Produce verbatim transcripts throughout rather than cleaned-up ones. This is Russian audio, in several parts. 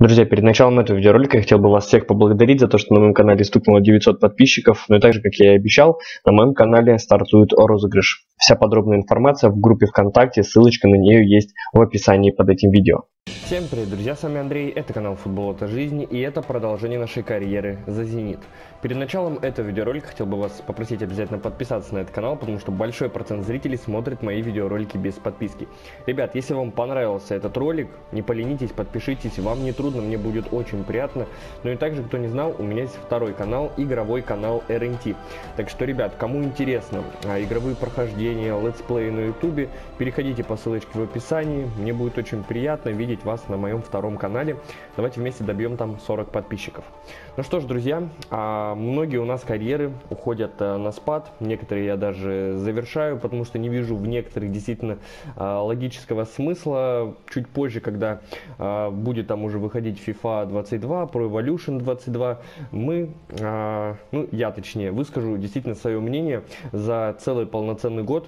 Друзья, перед началом этого видеоролика я хотел бы вас всех поблагодарить за то, что на моем канале стукнуло девятьсот подписчиков. Ну и также, как я и обещал, на моем канале стартует розыгрыш. Вся подробная информация в группе ВКонтакте, ссылочка на нее есть в описании под этим видео. Всем привет, друзья, с вами Андрей, это канал Футбол это жизнь, и это продолжение нашей карьеры за Зенит. Перед началом этого видеоролика хотел бы вас попросить обязательно подписаться на этот канал, потому что большой процент зрителей смотрит мои видеоролики без подписки. Ребят, если вам понравился этот ролик, не поленитесь, подпишитесь, вам не трудно, мне будет очень приятно. Ну и также, кто не знал, у меня есть второй канал, игровой канал эр эн ти. Так что, ребят, кому интересно а, игровые прохождения, летсплеи на ютубе, переходите по ссылочке в описании, мне будет очень приятно видеть вас на моем втором канале. Давайте вместе добьем там сорок подписчиков. Ну что ж, друзья, а, многие у нас карьеры уходят а, на спад, некоторые я даже завершаю, потому что не вижу в некоторых действительно а, логического смысла. Чуть позже, когда а, будет там уже выходить FIFA двадцать два, Pro Evolution двадцать два, мы, а, ну я точнее, выскажу действительно свое мнение за целый полноценный год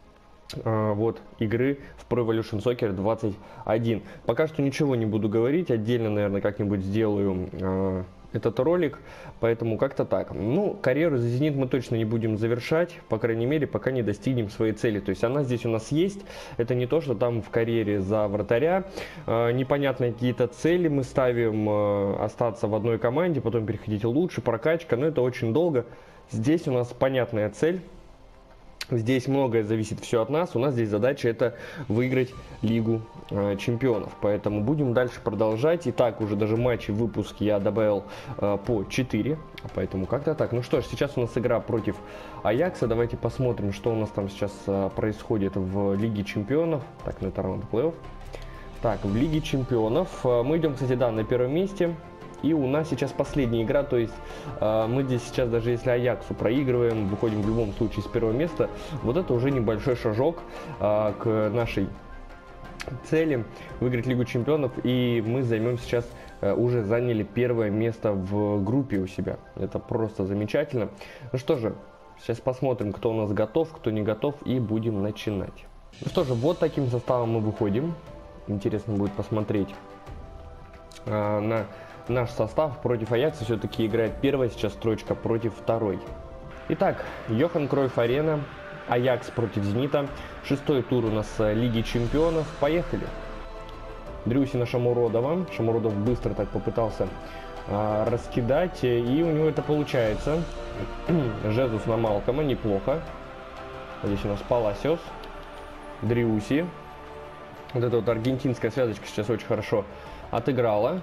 вот игры в Pro Evolution Soccer двадцать один. Пока что ничего не буду говорить, отдельно, наверное, как-нибудь сделаю э, этот ролик, поэтому как-то так. Ну, карьеру за Зенит мы точно не будем завершать, по крайней мере, пока не достигнем своей цели. То есть она здесь у нас есть, это не то, что там в карьере за вратаря э, непонятные какие-то цели мы ставим, э, остаться в одной команде, потом переходить лучше, прокачка, но это очень долго. Здесь у нас понятная цель. Здесь многое зависит все от нас. У нас здесь задача это выиграть Лигу э, чемпионов. Поэтому будем дальше продолжать. И так уже даже матчи в выпуске я добавил э, по четыре. Поэтому как-то так. Ну что ж, сейчас у нас игра против Аякса. Давайте посмотрим, что у нас там сейчас э, происходит в Лиге чемпионов. Так, ну это раунд плей-офф. Так, в Лиге чемпионов. Э, мы идем, кстати, да, на первом месте. И у нас сейчас последняя игра, то есть э, мы здесь сейчас, даже если Аяксу проигрываем, выходим в любом случае с первого места. Вот это уже небольшой шажок э, к нашей цели выиграть Лигу чемпионов. И мы займем сейчас, э, уже заняли первое место в группе у себя. Это просто замечательно. Ну что же, сейчас посмотрим, кто у нас готов, кто не готов, и будем начинать. Ну что же, вот таким составом мы выходим. Интересно будет посмотреть э, на... наш состав. Против Аякса все-таки играет первая сейчас строчка против второй. Итак, Йохан Кройф Арена, Аякс против Зенита. Шестой тур у нас Лиги чемпионов. Поехали. Дрюсина Шамуродова. Шамуродов быстро так попытался а, раскидать, и у него это получается. Жезус на Малкома, неплохо. Здесь у нас Паласиос, Дрюси. Вот эта вот аргентинская связочка сейчас очень хорошо отыграла.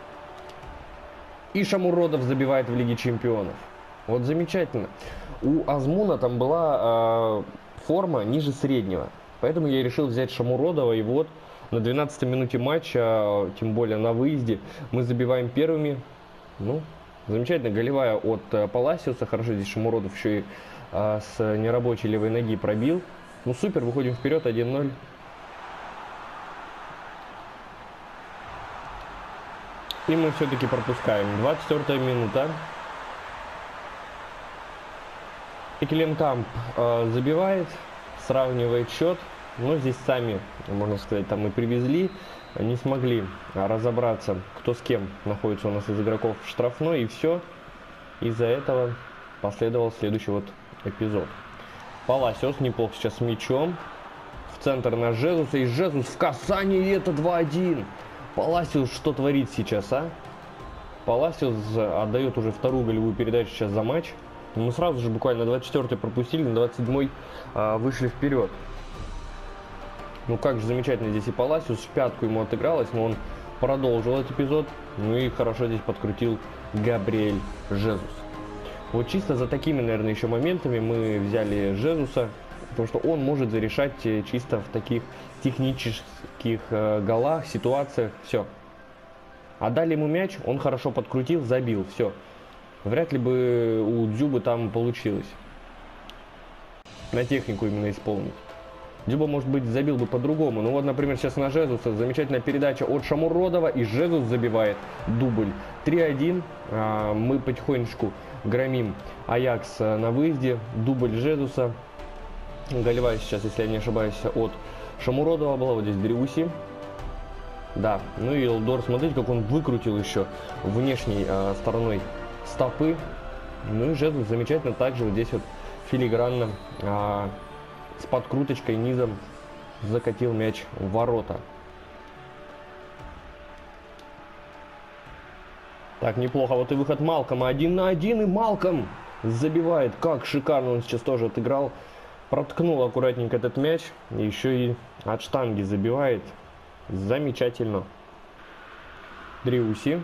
И Шамуродов забивает в Лиге чемпионов. Вот замечательно. У Азмуна там была э, форма ниже среднего. Поэтому я решил взять Шамуродова. И вот на двенадцатой минуте матча, тем более на выезде, мы забиваем первыми. Ну, замечательно. Голевая от э, Паласиуса. Хорошо, здесь Шамуродов еще и э, с нерабочей левой ноги пробил. Ну супер, выходим вперед один ноль. И мы все-таки пропускаем. двадцать четвёртая минута. Экеленкамп э, забивает, сравнивает счет. Но здесь сами, можно сказать, там и привезли. Не смогли разобраться, кто с кем находится у нас из игроков в штрафной. И все. Из-за этого последовал следующий вот эпизод. Паласиос неплохо сейчас с мячом. В центр на Жезуса. И Жезус в касании, и это два один. Паласиус что творит сейчас, а? Паласиус отдает уже вторую голевую передачу сейчас за матч. Мы сразу же буквально на двадцать четвёртой пропустили, на двадцать седьмой а, вышли вперед. Ну как же замечательно здесь и Паласиус, в пятку ему отыгралось, но он продолжил этот эпизод. Ну и хорошо здесь подкрутил Габриэль Жезус. Вот чисто за такими, наверное, еще моментами мы взяли Жезуса. Потому что он может зарешать чисто в таких технических э, голах, ситуациях. Все. Отдали ему мяч, он хорошо подкрутил, забил. Все. Вряд ли бы у Дзюбы там получилось. На технику именно исполнить. Дзюба, может быть, забил бы по-другому. Ну вот, например, сейчас на Жезуса замечательная передача от Шамуродова. И Жезус забивает дубль. три один. А, мы потихонечку громим Аякс на выезде. Дубль Жезуса. Голевая сейчас, если я не ошибаюсь, от Шамуродова была. Вот здесь Дрюси. Да, ну и Элдор, смотрите, как он выкрутил еще внешней э, стороной стопы. Ну и Жезус замечательно также вот здесь вот филигранно э, с подкруточкой низом закатил мяч в ворота. Так, неплохо. Вот и выход Малкома. Один на один, и Малком забивает. Как шикарно он сейчас тоже отыграл. Проткнул аккуратненько этот мяч. Еще и от штанги забивает. Замечательно. Дриуси.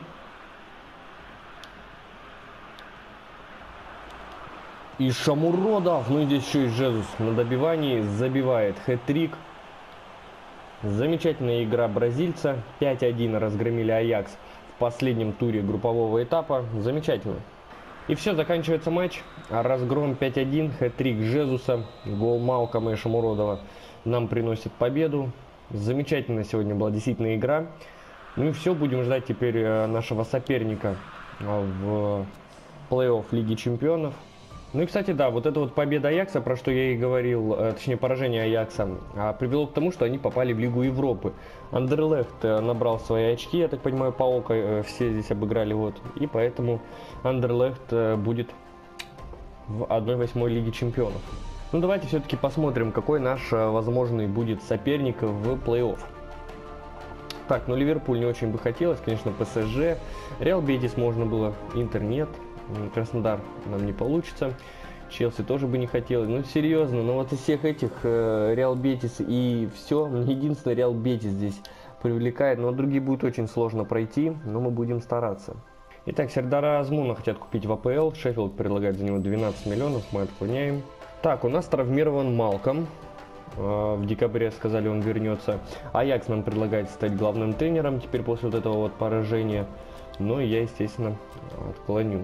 И Шамуродов. Ну и здесь еще и Жезус на добивании забивает хэт-трик. Замечательная игра бразильца. пять один разгромили Аякс в последнем туре группового этапа. Замечательно. И все, заканчивается матч. Разгром пять один. Хэт-трик Жезуса. Гол Малкома и Шамуродова нам приносит победу. Замечательная сегодня была действительно игра. Ну и все, будем ждать теперь нашего соперника в плей-офф Лиги Чемпионов. Ну и, кстати, да, вот эта вот победа Аякса, про что я и говорил, точнее поражение Аякса, привело к тому, что они попали в Лигу Европы. Андерлехт набрал свои очки, я так понимаю, Паука все здесь обыграли, вот. И поэтому Андерлехт будет в одной восьмой Лиге Чемпионов. Ну давайте все-таки посмотрим, какой наш возможный будет соперник в плей-офф. Так, ну Ливерпуль не очень бы хотелось, конечно, ПСЖ, Реал Бетис можно было, Интер нет. Краснодар нам не получится. Челси тоже бы не хотелось. Ну, серьезно, но вот из всех этих э, Реал Бетис и все, единственное Реал Бетис здесь привлекает. Но другие будет очень сложно пройти, но мы будем стараться. Итак, Сердара Азмуна хотят купить в АПЛ. Шеффилд предлагает за него двенадцать миллионов, мы отклоняем. Так, у нас травмирован Малком. Э, в декабре сказали, он вернется. Аякс нам предлагает стать главным тренером теперь после вот этого вот поражения. Но я, естественно, отклоню.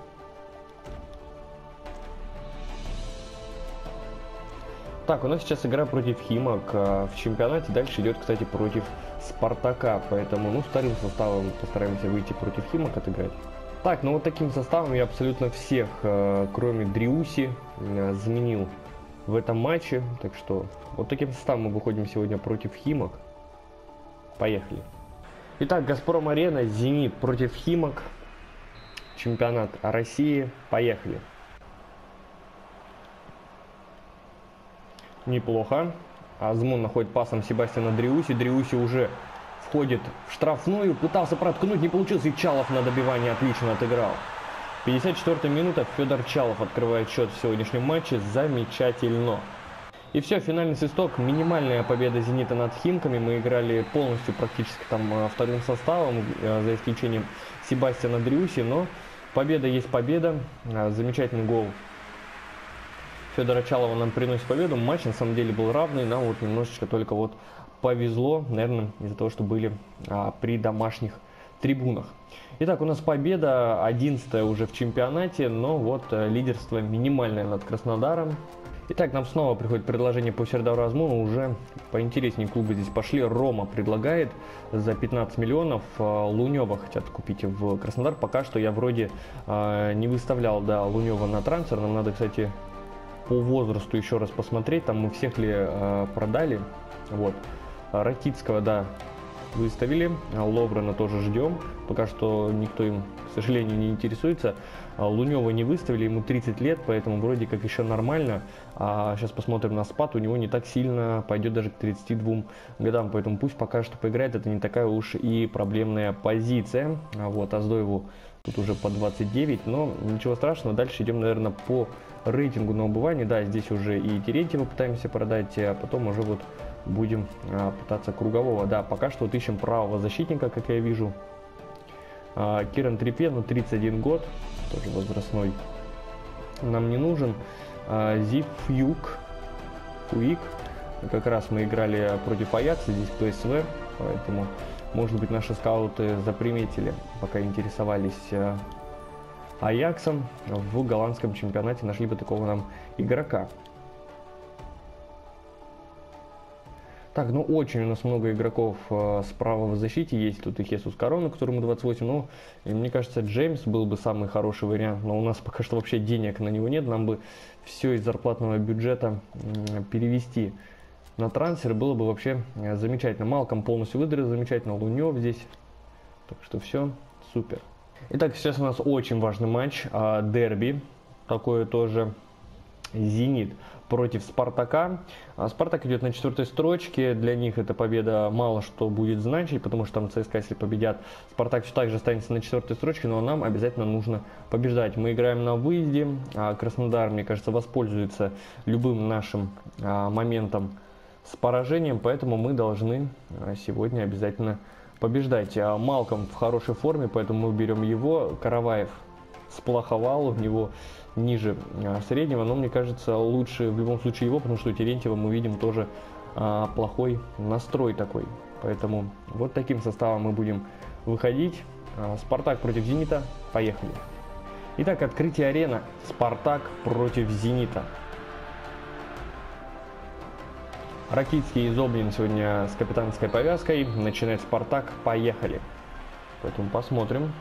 Так, у нас сейчас игра против Химок в чемпионате. Дальше идет, кстати, против Спартака. Поэтому, ну, вторым составом постараемся выйти против Химок отыграть. Так, ну вот таким составом я абсолютно всех, кроме Дриуси, заменил в этом матче. Так что вот таким составом мы выходим сегодня против Химок. Поехали. Итак, Газпром Арена, Зенит против Химок. Чемпионат России. Поехали. Неплохо. Азмун находит пасом Себастьяна Дриуси. Дриуси уже входит в штрафную. Пытался проткнуть, не получилось. И Чалов на добивании отлично отыграл. пятьдесят четвёртая минута. Федор Чалов открывает счет в сегодняшнем матче. Замечательно. И все, финальный свисток. Минимальная победа Зенита над Химками. Мы играли полностью практически там вторым составом, за исключением Себастьяна Дриуси. Но победа есть победа. Замечательный гол Федора Чалова нам приносит победу. Матч на самом деле был равный. Нам вот немножечко только вот повезло. Наверное, из-за того, что были а, при домашних трибунах. Итак, у нас победа. одиннадцатая уже в чемпионате. Но вот а, лидерство минимальное над Краснодаром. Итак, нам снова приходит предложение по Сердару Азмуну. Уже поинтереснее клубы здесь пошли. Рома предлагает за пятнадцать миллионов. Лунева хотят купить в Краснодар. Пока что я вроде э, не выставлял, да, Лунева на трансфер. Нам надо, кстати, по возрасту еще раз посмотреть. Там мы всех ли э, продали. Вот. Ракитского, да, выставили. Ловрена тоже ждем. Пока что никто им, к сожалению, не интересуется. Лунева не выставили, ему тридцать лет, поэтому вроде как еще нормально. А сейчас посмотрим на спад, у него не так сильно пойдет даже к тридцати двум годам, поэтому пусть пока что поиграет, это не такая уж и проблемная позиция. Вот, Аздоеву тут уже по двадцать девять, но ничего страшного, дальше идем, наверное, по рейтингу на убывание. Да, здесь уже и Терентьева пытаемся продать, а потом уже вот будем а, пытаться кругового. Да, пока что вот ищем правого защитника, как я вижу. А, Киран Трипье, ну, тридцать один год, тоже возрастной, нам не нужен. А, Зиф Юк, Фуик, как раз мы играли против Аякса, здесь ПСВ, поэтому, может быть, наши скауты заприметили, пока интересовались а, Аяксом, в голландском чемпионате нашли бы такого нам игрока. Так, ну очень у нас много игроков э, справа в защите. Есть тут и Хесус Корона, которому двадцать восемь. Ну, и мне кажется, Джеймс был бы самый хороший вариант. Но у нас пока что вообще денег на него нет. Нам бы все из зарплатного бюджета э, перевести на трансфер, было бы вообще замечательно. Малком полностью выздоровел, замечательно. Лунев здесь. Так что все супер. Итак, сейчас у нас очень важный матч. Дерби. Такое тоже. Зенит против Спартака. Спартак идет на четвертой строчке. Для них эта победа мало что будет значить, потому что там ЦСКА, если победят, Спартак все так же останется на четвертой строчке, но нам обязательно нужно побеждать. Мы играем на выезде. Краснодар, мне кажется, воспользуется любым нашим моментом с поражением, поэтому мы должны сегодня обязательно побеждать. Малком в хорошей форме, поэтому мы берем его. Караваев сплоховал, у него ниже а, среднего, но мне кажется лучше в любом случае его, потому что у Терентьева мы видим тоже а, плохой настрой такой. Поэтому вот таким составом мы будем выходить. а, Спартак против Зенита. Поехали. Итак, открытие арена. Спартак против Зенита. Ракитский и Зоблин сегодня с капитанской повязкой. Начинает Спартак. Поехали. Поэтому посмотрим,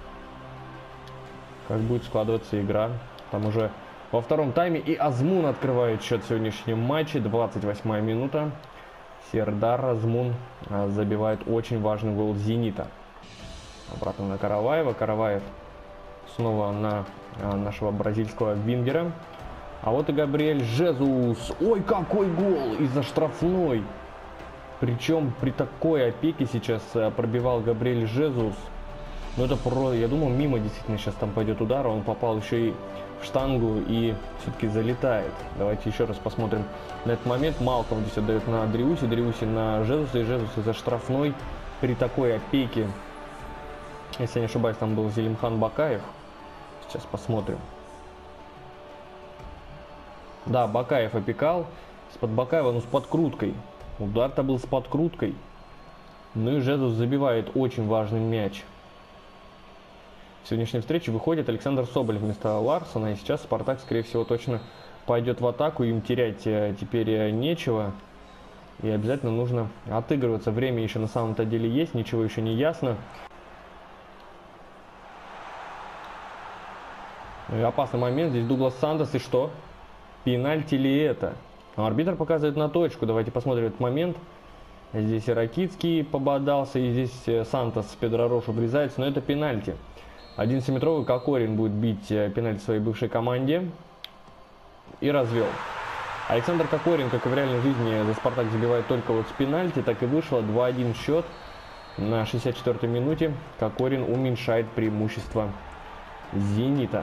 как будет складываться игра. Там уже во втором тайме и Азмун открывает счет в сегодняшнем матче. двадцать восьмая минута. Сердар Азмун забивает очень важный гол Зенита. Обратно на Караваева. Караваев снова на нашего бразильского вингера. А вот и Габриэль Жезус. Ой, какой гол из-за штрафной. Причем при такой опеке сейчас пробивал Габриэль Жезус. Ну это про... Я думал, мимо действительно сейчас там пойдет удар. Он попал еще и в штангу и все-таки залетает. Давайте еще раз посмотрим на этот момент. Малком здесь отдает на Дриуси. Дриуси на Жезуса. И Жезус из-за штрафной при такой опеке. Если я не ошибаюсь, там был Зелимхан Бакаев. Сейчас посмотрим. Да, Бакаев опекал. Из-под Бакаева, ну с подкруткой. Удар-то был с подкруткой. Ну и Жезус забивает очень важный мяч. В сегодняшней встрече выходит Александр Соболев вместо Ларсона. И сейчас Спартак, скорее всего, точно пойдет в атаку. Им терять теперь нечего. И обязательно нужно отыгрываться. Время еще на самом-то деле есть. Ничего еще не ясно. И опасный момент. Здесь Дуглас Сантос. И что? Пенальти ли это? Арбитр показывает на точку. Давайте посмотрим этот момент. Здесь и Ракитский пободался. И здесь Сантос с Педро Рошу врезается. Но это пенальти. одиннадцатиметровый Кокорин будет бить пенальти своей бывшей команде. И развел. Александр Кокорин, как и в реальной жизни, за Спартак забивает только вот с пенальти. Так и вышло. два-один счет. На шестьдесят четвёртой минуте Кокорин уменьшает преимущество Зенита.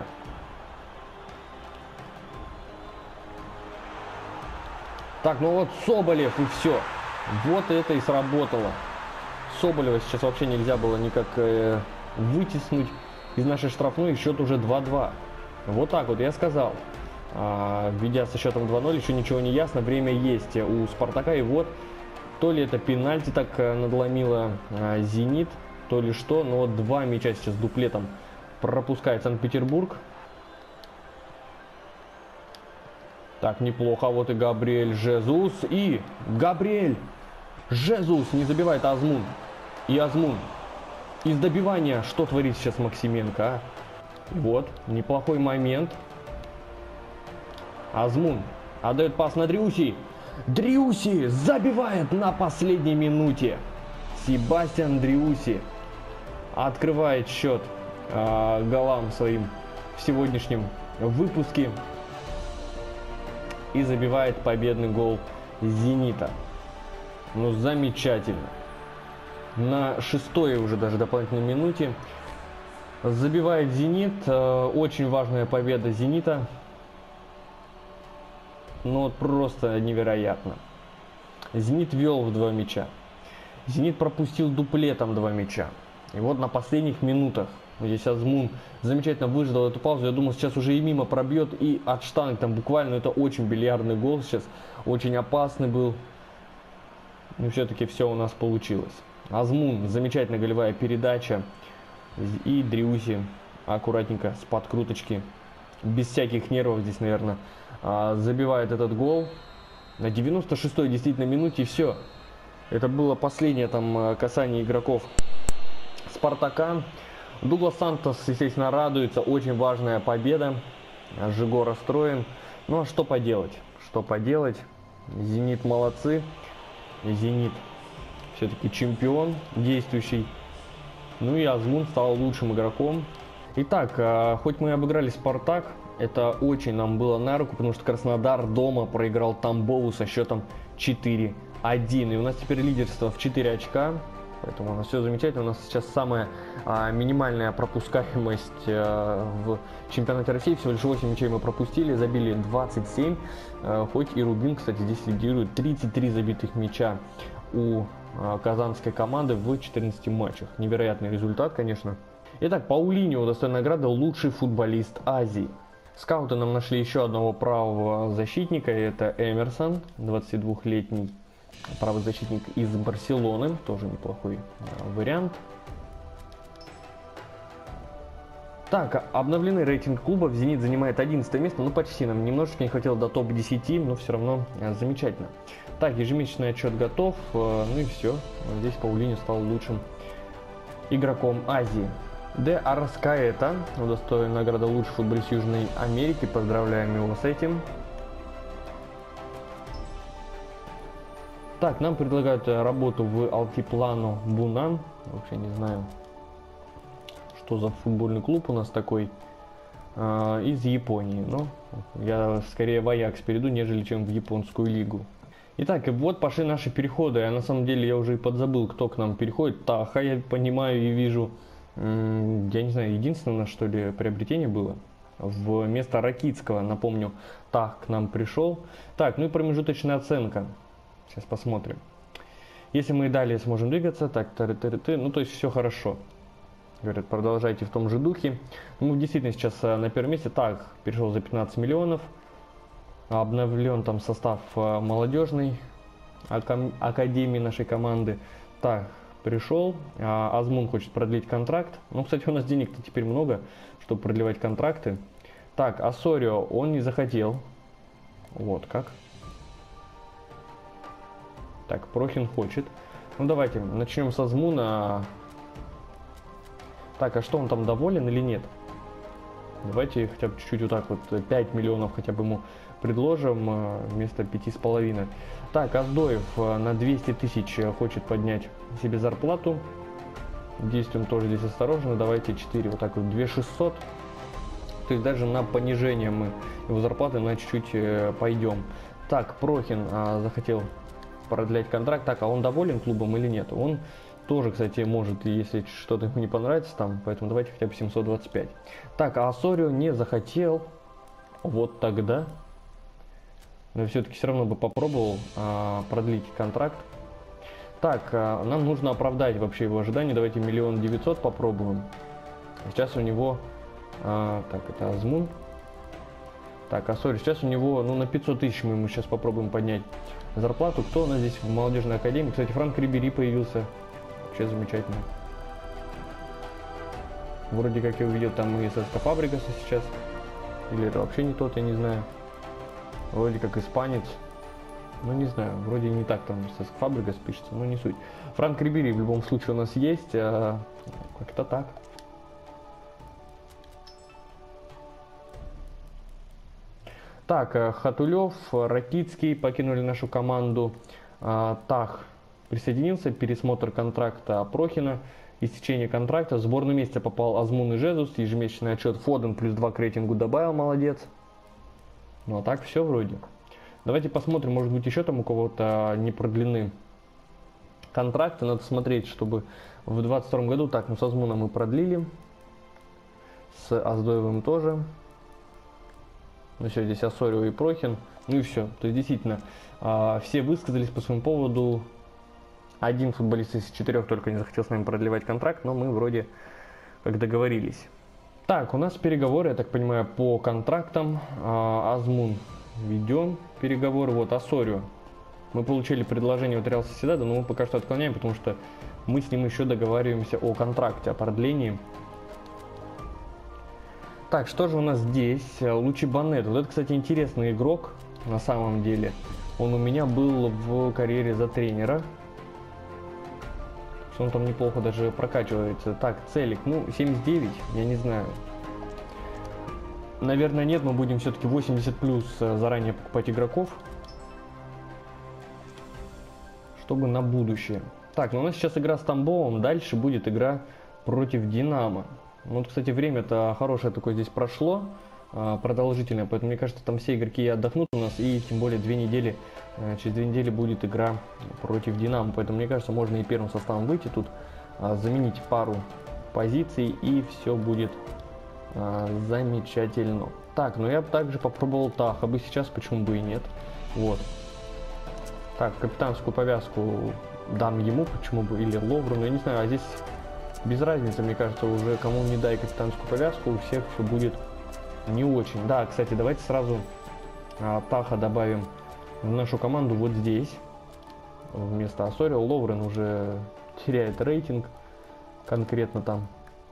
Так, ну вот Соболев и все. Вот это и сработало. Соболева сейчас вообще нельзя было никак э, вытеснуть из нашей штрафной. Счет уже два-два. Вот так вот я сказал. А, ведя со счетом два-ноль, еще ничего не ясно. Время есть у Спартака. И вот, то ли это пенальти так надломило а, Зенит, то ли что. Но вот два мяча сейчас дуплетом пропускает Санкт-Петербург. Так, неплохо. Вот и Габриэль Жезус. И Габриэль Жезус не забивает Азмун. И Азмун. Из добивания что творит сейчас Максименко, а? Вот, неплохой момент. Азмун отдает пас на Дриуси. Дриуси забивает на последней минуте. Себастьян Дриуси открывает счет э, голам своим в сегодняшнем выпуске. И забивает победный гол Зенита. Ну, замечательно. На шестой уже даже дополнительной минуте забивает Зенит. Очень важная победа Зенита. Ну, вот просто невероятно. Зенит вел в два мяча. Зенит пропустил дуплетом два мяча. И вот на последних минутах здесь Азмун замечательно выждал эту паузу. Я думал, сейчас уже и мимо пробьет, и от штанг. Там буквально это очень бильярдный гол сейчас. Очень опасный был. Но все-таки все у нас получилось. Азмун, замечательная голевая передача. И Дриуси аккуратненько с подкруточки. Без всяких нервов здесь, наверное, забивает этот гол. На девяносто шестой действительно минуте, и все. Это было последнее там касание игроков Спартака. Дуглас Сантос, естественно, радуется. Очень важная победа. Жиго расстроен. Ну а что поделать? Что поделать? Зенит молодцы. Зенит все-таки чемпион действующий. Ну и Азмун стал лучшим игроком. Итак, хоть мы и обыграли Спартак, это очень нам было на руку, потому что Краснодар дома проиграл Тамбову со счетом четыре один. И у нас теперь лидерство в четыре очка. Поэтому у нас все замечательно. У нас сейчас самая а, минимальная пропускаемость а, в чемпионате России. Всего лишь восемь мячей мы пропустили, забили двадцать семь. А, хоть и Рубин, кстати, здесь лидирует. тридцать три забитых мяча у а, казанской команды в четырнадцати матчах. Невероятный результат, конечно. Итак, Паулиньо удостоен награды «Лучший футболист Азии». Скауты нам нашли еще одного правого защитника. Это Эмерсон, двадцатидвухлетний. Правый защитник из Барселоны, тоже неплохой вариант. Так, обновленный рейтинг клубов. Зенит занимает одиннадцатое место, ну почти, нам немножечко не хватило до топ десяти, но все равно замечательно. Так, ежемесячный отчет готов, ну и все. Здесь Паулиньо стал лучшим игроком Азии. Де Арраскаэта удостоен награды «Лучший футболист Южной Америки». Поздравляем его с этим. Так, нам предлагают работу в Алтиплану Бунан. Вообще не знаю, что за футбольный клуб у нас такой. Э, из Японии. Но я скорее в Аякс перейду, нежели чем в японскую лигу. Итак, вот пошли наши переходы. А на самом деле я уже и подзабыл, кто к нам переходит. Таха, я понимаю и вижу. М я не знаю, единственное, что ли, приобретение было. Вместо Ракитского, напомню, Тах к нам пришел. Так, ну и промежуточная оценка. Сейчас посмотрим. Если мы и далее сможем двигаться, так, тары-тары-ты, ну то есть все хорошо. Говорят, продолжайте в том же духе. Мы действительно сейчас на первом месте. Так, перешел за пятнадцать миллионов. Обновлен там состав молодежной академии нашей команды. Так, пришел. Азмун хочет продлить контракт. Ну, кстати, у нас денег-то теперь много, чтобы продлевать контракты. Так, Асорио он не захотел. Вот как. Так, Прохин хочет. Ну, давайте, начнем с Азмуна. Так, а что, он там доволен или нет? Давайте хотя бы чуть-чуть вот так вот, пять миллионов хотя бы ему предложим вместо пяти с половиной. Так, Аздоев на двести тысяч хочет поднять себе зарплату. Действуем тоже здесь осторожно. Давайте четыре, вот так вот, две тысячи шестьсот. То есть даже на понижение мы его зарплаты на чуть-чуть пойдем. Так, Прохин а, захотел продлять контракт. Так, а он доволен клубом или нет? Он тоже, кстати, может, если что-то ему не понравится там, поэтому давайте хотя бы семьсот двадцать пять. Так, а Асорио не захотел. Вот тогда. Но все-таки все равно бы попробовал а, продлить контракт. Так, а, нам нужно оправдать вообще его ожидания. Давайте миллион девятьсот попробуем. Сейчас у него... А, так, это Азмун. Так, Асорио, сейчас у него, ну, на пятьсот тысяч мы ему сейчас попробуем поднять зарплату. Кто у нас здесь в молодежной академии? Кстати, Франк Рибери появился. Вообще замечательно. Вроде как я увидел там и ССК Фабригаса сейчас. Или это вообще не тот, я не знаю. Вроде как испанец. Ну не знаю, вроде не так там ССК Фабригас пишется, но не суть. Франк Рибери в любом случае у нас есть. А, как-то так. Так, Хатулев, Ракитский покинули нашу команду. А, Тах присоединился, пересмотр контракта Прохина, истечение контракта. В сборную месяца попал Азмун и Жезус, ежемесячный отчет Фоден плюс два к рейтингу добавил, молодец. Ну а так все вроде. Давайте посмотрим, может быть еще там у кого-то не продлены контракты. Надо смотреть, чтобы в двадцать втором году, так, ну с Азмуном мы продлили, с Аздоевым тоже. Ну все, здесь Асорио и Прохин, ну и все. То есть действительно, все высказались по своему поводу. Один футболист из четырех только не захотел с нами продлевать контракт, но мы вроде как договорились. Так, у нас переговоры, я так понимаю, по контрактам. Азмун ведем переговоры. Вот, Асорио. Мы получили предложение от Реал Сосьедада, но мы пока что отклоняем, потому что мы с ним еще договариваемся о контракте, о продлении. Так, что же у нас здесь? Лучи Банет. Вот это, кстати, интересный игрок на самом деле. Он у меня был в карьере за тренера. Он там неплохо даже прокачивается. Так, Целик, ну, семьдесят девять, я не знаю. Наверное, нет, мы будем все-таки восемьдесят плюс заранее покупать игроков. чтобы на будущее. Так, ну у нас сейчас игра с Тамбовом, дальше будет игра против Динамо. Ну, вот, кстати, время-то хорошее такое здесь прошло, продолжительное, поэтому, мне кажется, там все игроки отдохнут у нас, и тем более две недели, через две недели будет игра против Динамо, поэтому, мне кажется, можно и первым составом выйти тут, заменить пару позиций, и все будет замечательно. Так, ну я бы также попробовал Таха бы сейчас, почему бы и нет. Вот. Так, капитанскую повязку дам ему, почему бы, или Ловру, но я не знаю, а здесь без разницы, мне кажется, уже кому не дай капитанскую повязку, у всех все будет не очень. Да, кстати, давайте сразу а, Таха добавим в нашу команду вот здесь, вместо Асорио. Ловрен уже теряет рейтинг конкретно там.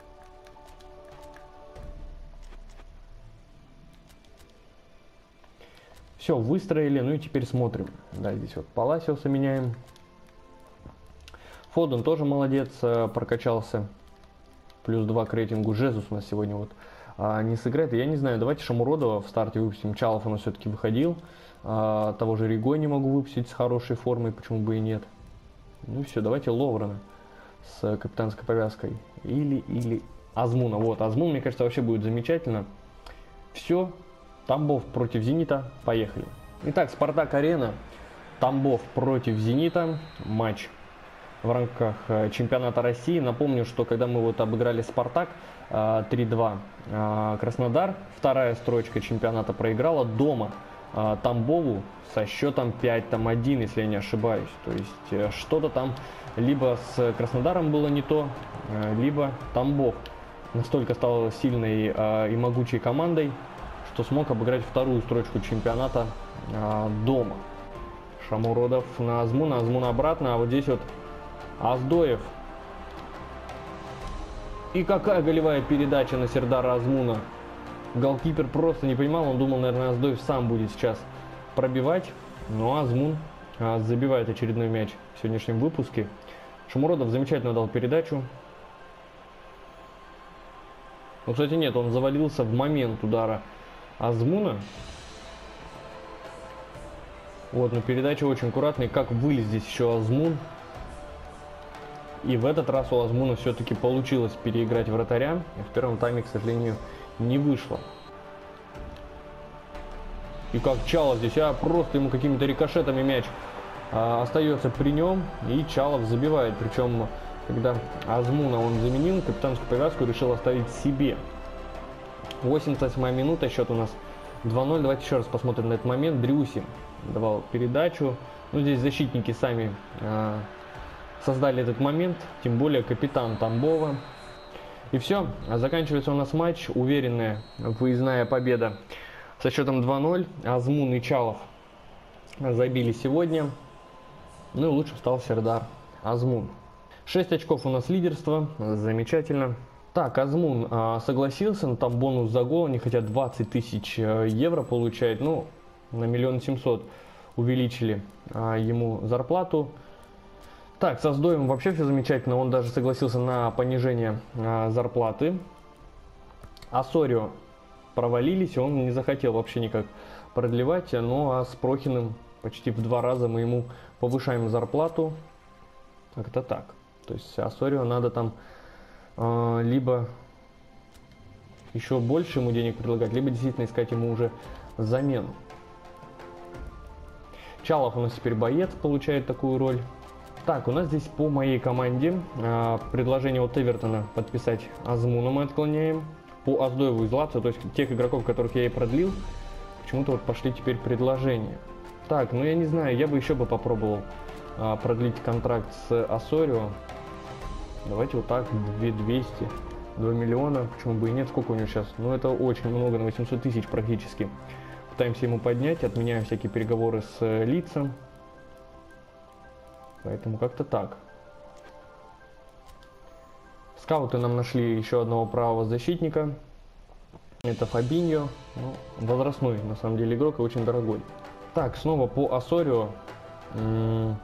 Все, выстроили, ну и теперь смотрим. Да, здесь вот Паласиоса меняем. Фоден тоже молодец, прокачался. Плюс два к рейтингу. Жезус у нас сегодня вот а, не сыграет. Я не знаю, давайте Шамуродова в старте выпустим. Чалов у нас все-таки выходил. А, того же Ригой не могу выпустить с хорошей формой, почему бы и нет. Ну и все, давайте Ловрена с капитанской повязкой. Или, или Азмуна. Вот, Азмун, мне кажется, вообще будет замечательно. Все. Тамбов против Зенита. Поехали. Итак, Спартак-Арена. Тамбов против Зенита. Матч в рамках чемпионата России. Напомню, что когда мы вот обыграли Спартак три-два, Краснодар, вторая строчка чемпионата, проиграла дома Тамбову со счетом пять-один, если я не ошибаюсь. То есть что-то там либо с Краснодаром было не то, либо Тамбов настолько стал сильной и могучей командой, что смог обыграть вторую строчку чемпионата а, дома. Шамуродов на Азмуна, Азмун обратно, а вот здесь вот Аздоев. И какая голевая передача на Сердара Азмуна. Голкипер просто не понимал, он думал, наверное, Аздоев сам будет сейчас пробивать, но Азмун а, забивает очередной мяч в сегодняшнем выпуске. Шамуродов замечательно дал передачу. Ну, кстати, нет, он завалился в момент удара Азмуна. Вот, но передача очень аккуратная. Как вылез здесь еще Азмун. И в этот раз у Азмуна все-таки получилось переиграть вратаря. И в первом тайме, к сожалению, не вышло. И как Чалов здесь, а просто ему какими-то рикошетами мяч а, остается при нем. И Чалов забивает. Причем, когда Азмуна он заменил, капитанскую повязку решил оставить себе. восемьдесят восьмая минута, счет у нас два-ноль. Давайте еще раз посмотрим на этот момент. Дрюси давал передачу. Ну, здесь защитники сами э, создали этот момент, тем более капитан Тамбова. И все, заканчивается у нас матч. Уверенная выездная победа со счетом два-ноль. Азмун и Чалов забили сегодня. Ну и лучше стал Сердар Азмун. шесть очков у нас лидерства, замечательно. Так, Азмун а, согласился, но там бонус за гол, они хотят двадцать тысяч евро получать, ну, на миллион семьсот увеличили а, ему зарплату. Так, со Сдоем вообще все замечательно, он даже согласился на понижение а, зарплаты. Асорио провалились, он не захотел вообще никак продлевать, ну а с Прохиным почти в два раза мы ему повышаем зарплату. Как-то так. То есть Асорио надо там э, либо еще больше ему денег предлагать, либо действительно искать ему уже замену. Чалов у нас теперь боец, получает такую роль. Так, у нас здесь по моей команде э, предложение от Эвертона подписать Азмуна мы отклоняем. По Аздоеву из Лацио, то есть тех игроков, которых я и продлил, почему-то вот пошли теперь предложения. Так, ну я не знаю, я бы еще бы попробовал э, продлить контракт с Асорио. Давайте вот так, две тысячи двести, два миллиона, почему бы и нет, сколько у него сейчас? Ну это очень много, на восемьсот тысяч практически. Пытаемся ему поднять, отменяем всякие переговоры с э, лицом. Поэтому как-то так. Скауты нам нашли еще одного правого защитника. Это Фабиньо. Ну, возрастной, на самом деле, игрок и очень дорогой. Так, снова по Асорио. М-м-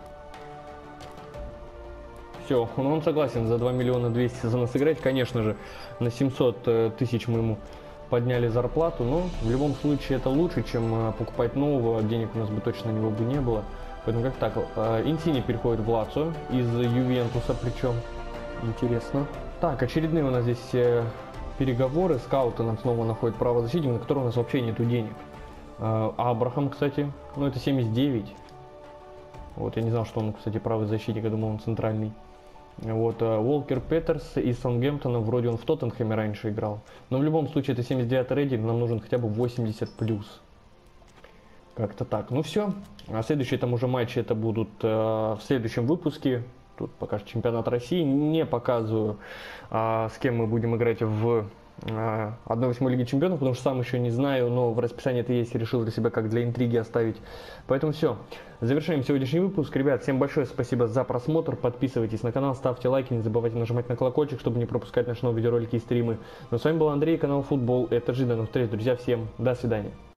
Все, он, он согласен за два миллиона двести за нас играть. Конечно же, на семьсот тысяч мы ему подняли зарплату. Но в любом случае это лучше, чем покупать нового. Денег у нас бы точно на него бы не было. Поэтому как так, Инсини переходит в Лацио из Ювентуса, причем интересно. Так, очередные у нас здесь переговоры, скауты нам снова находят правозащитника, на которого у нас вообще нету денег. А Абрахам, кстати, ну это семьдесят девять. Вот, я не знал, что он, кстати, правый защитник, я думал, он центральный. Вот, Уолкер Петерс из Саутгемптона, вроде он в Тоттенхэме раньше играл. Но в любом случае, это семьдесят девятый рейтинг, нам нужен хотя бы восемьдесят плюс. Как-то так. Ну все. А следующие там уже матчи это будут э, в следующем выпуске. Тут пока что чемпионат России. Не показываю, э, с кем мы будем играть в э, одна восьмой Лиги Чемпионов, потому что сам еще не знаю, но в расписании это есть, решил для себя как для интриги оставить. Поэтому все. Завершаем сегодняшний выпуск. Ребят, всем большое спасибо за просмотр. Подписывайтесь на канал, ставьте лайки, не забывайте нажимать на колокольчик, чтобы не пропускать наши новые видеоролики и стримы. Ну, с вами был Андрей, канал Футбол. Это Жи. До новых встреч, друзья. Всем до свидания.